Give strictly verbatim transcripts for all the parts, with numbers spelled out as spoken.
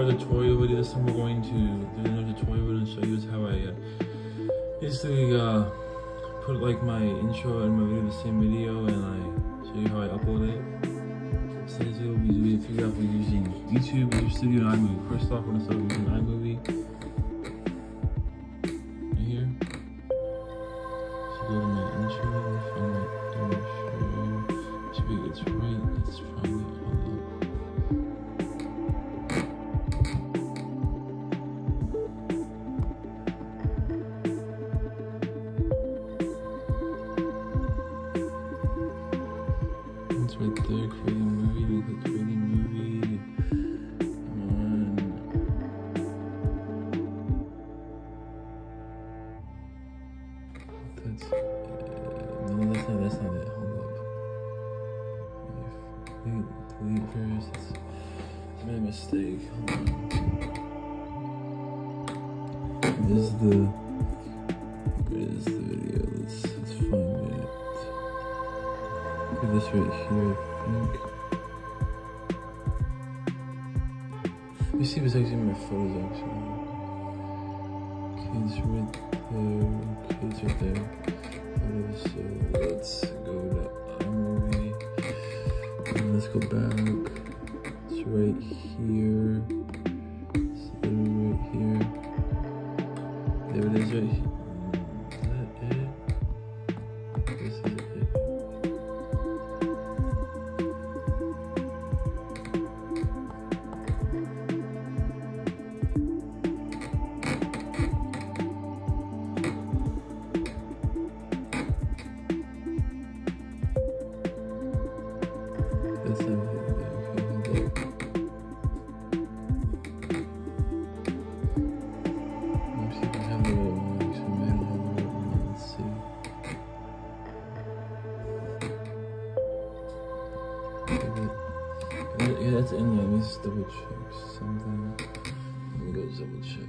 another tutorial video. This time we're going to do another tutorial and show you how I uh, basically uh, put like my intro and my video in the same video, and I show you how I upload it. So this video will be doing figure out we're using YouTube, YouTube Studio, and iMovie. First off, we're gonna start using iMovie. Right here. So go to my intro, find my intro. Should be it's right. Let's find it. Hold up. It's right there, creating movie. Look at creating movie. Come on. That's uh, no, that's not. That's not it. Hold up. Delete, delete first. It's, it's my mistake. Hold on. This is the. Where is the video? Let's let's find it. Look at this right here, I think. Let me see if it's actually in my photos, actually. Okay, it's right there. Okay, it's right there. Photos, so let's go to iMovie. And let's go back. It's right here. It's right here. There it is, right here. Is that it? This is it. That's not it. Okay, hold up. Let's see if I have the right one. Actually, I don't have the right one. Let's see. Okay, yeah, that's in there. Let me just double check something. Let me go double check.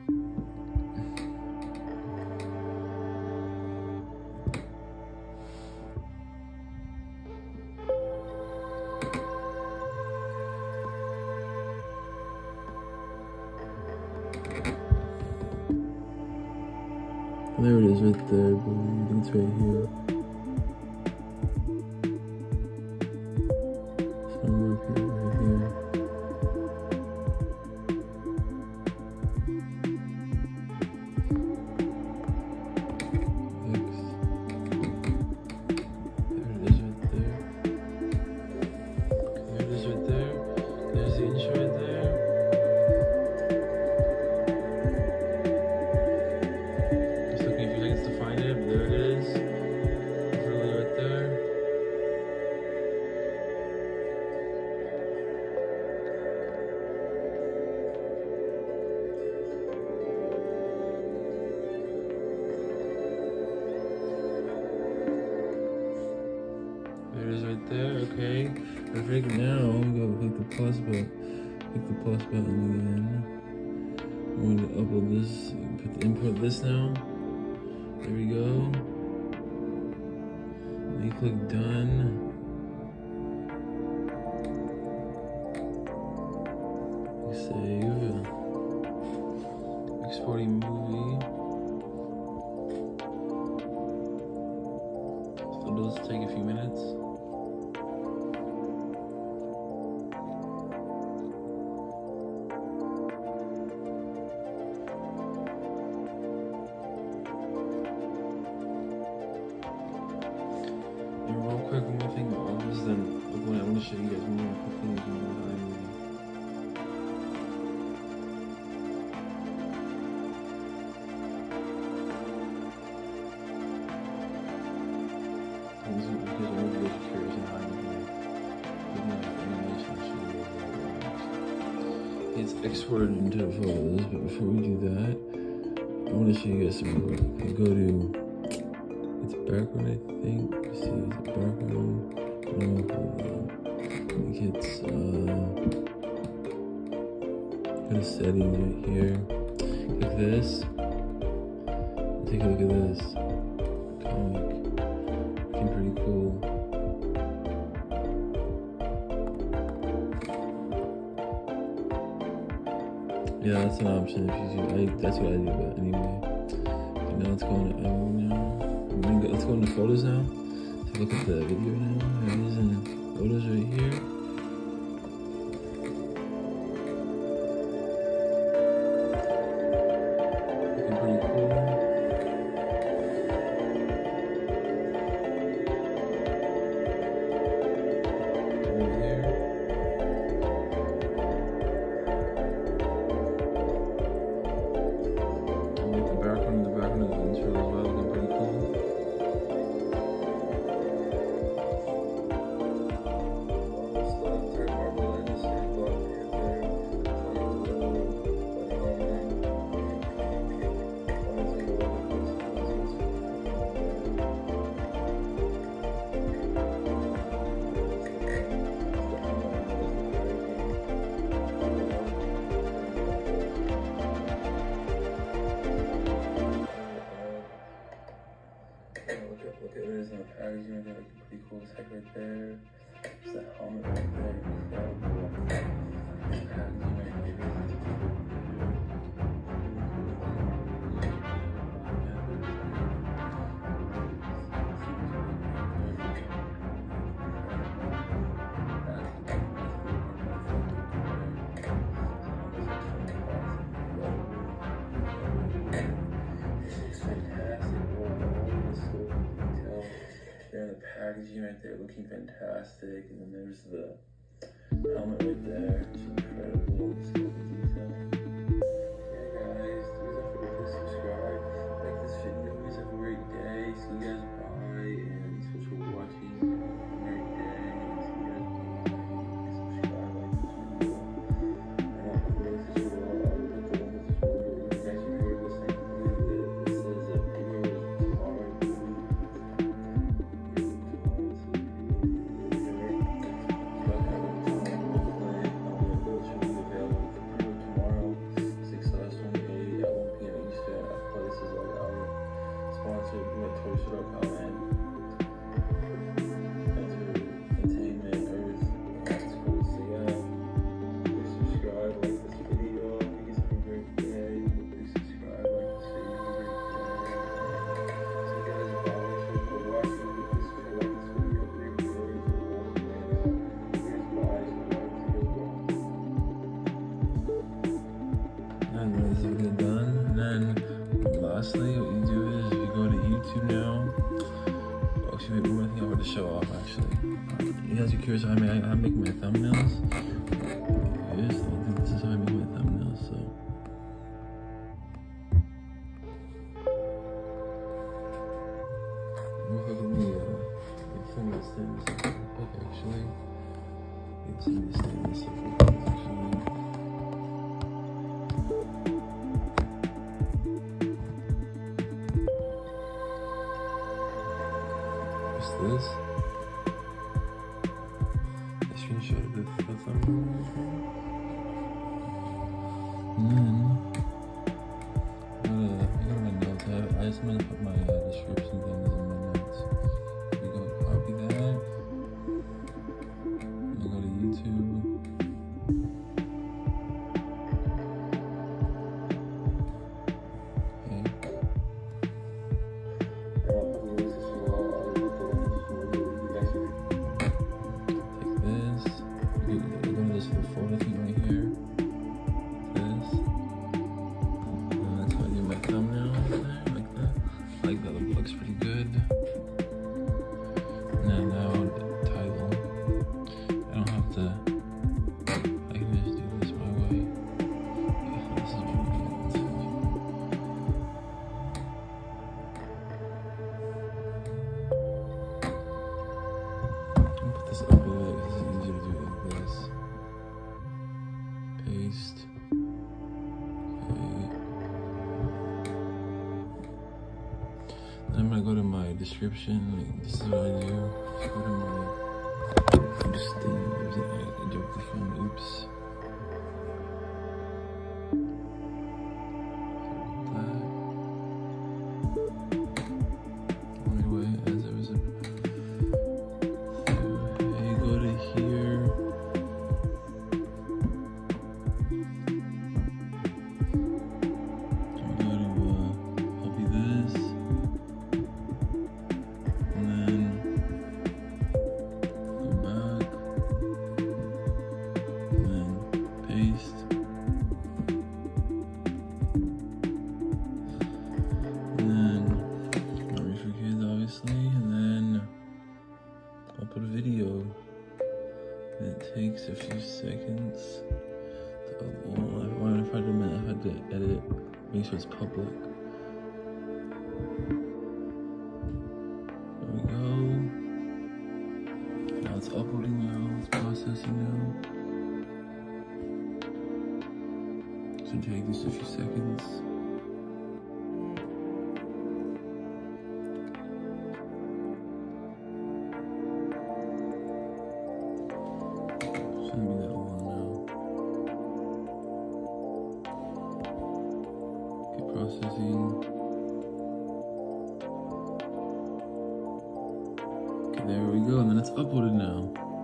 There it is, right there. I think it's right here. Somewhere up here, right here. X. There it is, right there. Okay, there it is, right there. There's the intro right there. There it is right there, okay. Perfect. Now we go click the plus button. Click the plus button again. We're going to upload this. Put the import this now. There we go. Then you click done. You save. Exporting movie. So those take a few minutes. And real quick, one more thing, other than I want to show you guys one more quick thing. Because I'm really curious in how you it's exported into photos, but before we do that, I want to show you guys some more. Okay, go to it's background, I think. Let's see, is it background? No, hold on. I think it's uh go to settings right here. Click this. Take a look at this. Comic. Looking pretty cool. Yeah, that's an option if you do. I, that's what I do, but anyway. So now let's go into album now. Go, let's go into photos now. Take a look at the video now. There it is in photos right here. Looking pretty cool. Over here. Look at it is in the packaging right there, looking pretty cool as heck right there. There's that helmet right there, incredible. Packaging right here. Packaging right there looking fantastic, and then there's the helmet right there, which is incredible. Just look at the detail. Yeah guys, please don't forget to subscribe, like this video. You guys have a great day. See you guys, bye, and thanks for watching. Have a great day, and see you guys, bye. Subscribe, like this video. And I'll put this video, I'll put the link to this video. You guys should hear this thing. This is a video tomorrow. Lastly, what you do is you go to YouTube now. Actually, wait, one thing I want to show off actually. You guys are curious how I make, how I make my thumbnails? Here's, I think this is how I make my thumbnails, so. Look at me, uh, it's some of the things actually. It's some of these things actually. This a screenshot of the thumbnail, and then I got, I got my notes. I, I just want to put my uh, description things in my notes. We go copy that. I go to YouTube. Looks pretty good. Now, now the title. I don't have to. I can just do this my way. Yeah, this is really good. I'll put this up a bit because it's easier to do it like this. Paste. I'm gonna go to my description. Like, this is what I do. Just go to my. I'm just thinking. There's an I jumped the phone. Oops. Anyway, as there was a. Hey, go to here. to edit it, make sure it's public. There we go. Now it's uploading now, it's processing now. Should take just a few seconds. Shouldn't be that long now. Okay, processing. Okay, there we go, and then it's uploaded now.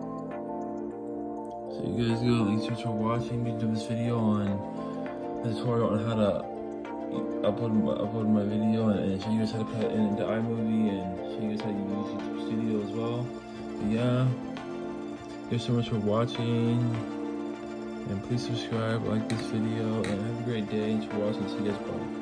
So you guys go, thanks so much for watching me do this video on the tutorial on how to upload my, upload my video and, and show you guys how to put it into iMovie and show you guys how to use YouTube Studio as well. But yeah, thanks so much for watching, and please subscribe, like this video, and have a great day. Thanks for watching. See you guys. Bye.